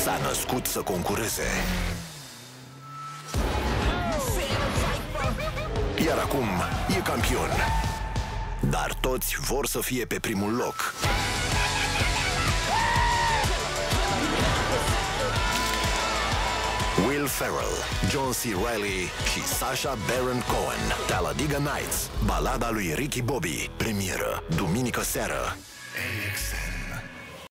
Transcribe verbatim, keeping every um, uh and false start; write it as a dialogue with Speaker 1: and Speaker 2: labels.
Speaker 1: S-a născut să concureze. Iar acum e campion. Dar toți vor să fie pe primul loc. Will Ferrell, John C. Reilly și Sacha Baron Cohen. Talladega Nights, balada lui Ricky Bobby. Premieră, duminică seară. A X N.